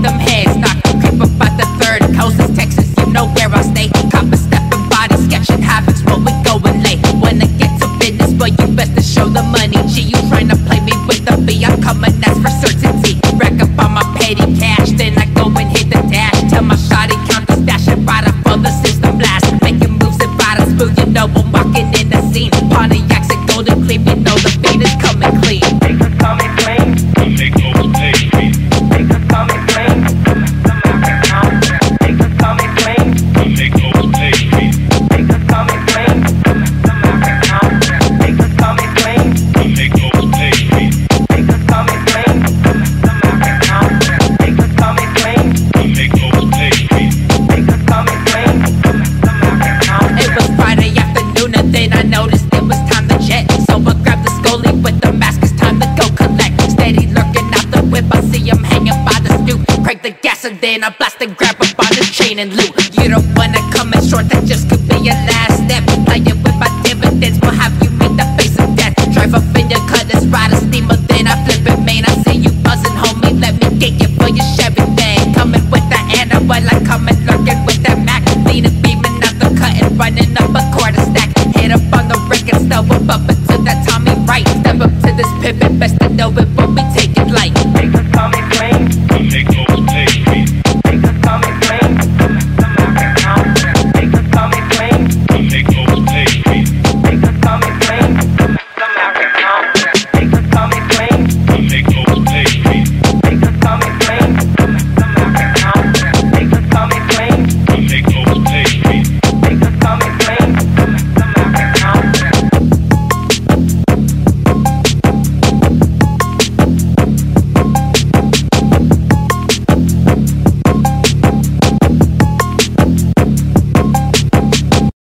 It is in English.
them heads knocked. Creep about the third coast is Texas, you know where I stay. Copper stepping body sketching havocs when we going late. When I get to business, but you best to show the money. G, you tryna play me with the B, I'm coming, that's for certainty. Rack up on my petty cash, then I go and hit the dash. Tell my shawty count the stash and ride up for the system blast. Making moves and ride a spoon, you know I'm walking in the scene. Pontiacs and golden gleam, you know the beat is coming clean. Things are coming clean. I make those play clean. Things are coming clean. Things are coming clean. I make those play clean. Things are coming clean. Things are coming clean. I make those play clean. Things are coming clean. Things are coming clean. I make those play clean. Things are coming clean. It was Friday afternoon and then I noticed it was time to jet. So I grabbed the Scully with the mask, it's time to go collect. Steady lurking out the whip, I see him hanging by the stoop. Crank the gas and then I blast and grab up on his chain and loot. You don't wanna come in short, that just could be your last step. Playing with my dividends, but